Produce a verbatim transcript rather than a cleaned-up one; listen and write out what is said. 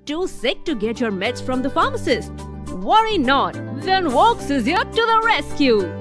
too sick to get your meds from the pharmacist? Worry not, Venvox is here to the rescue.